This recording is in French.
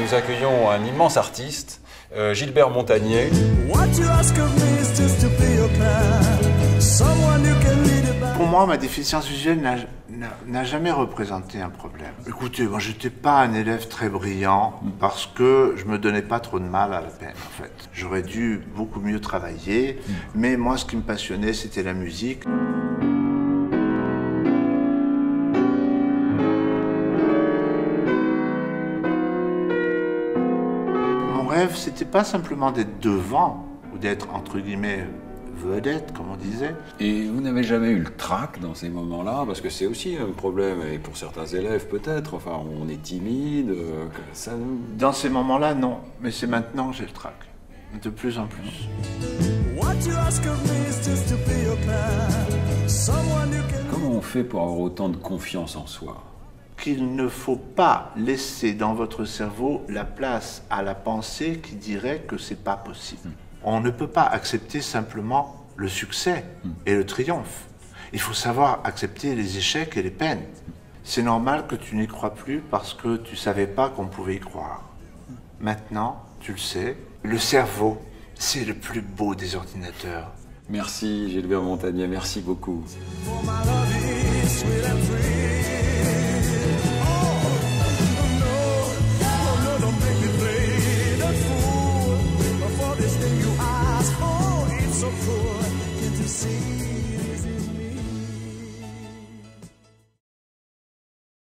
Nous accueillons un immense artiste, Gilbert Montagnier. Pour moi, ma déficience visuelle n'a jamais représenté un problème. Écoutez, moi, j'étais pas un élève très brillant parce que je me donnais pas trop de mal à la peine, en fait. J'aurais dû beaucoup mieux travailler, mais moi, ce qui me passionnait, c'était la musique. Mon rêve, c'était pas simplement d'être devant ou d'être, entre guillemets, vedette, comme on disait. Et vous n'avez jamais eu le trac dans ces moments-là? Parce que c'est aussi un problème, et pour certains élèves peut-être, enfin on est timide, ça... Dans ces moments-là, non. Mais c'est maintenant que j'ai le trac. De plus en plus. Comment on fait pour avoir autant de confiance en soi? Qu'il ne faut pas laisser dans votre cerveau la place à la pensée qui dirait que c'est pas possible. On ne peut pas accepter simplement le succès et le triomphe. Il faut savoir accepter les échecs et les peines. C'est normal que tu n'y crois plus parce que tu savais pas qu'on pouvait y croire. Maintenant, tu le sais, le cerveau, c'est le plus beau des ordinateurs. Merci Gilbert Montagnier, merci beaucoup.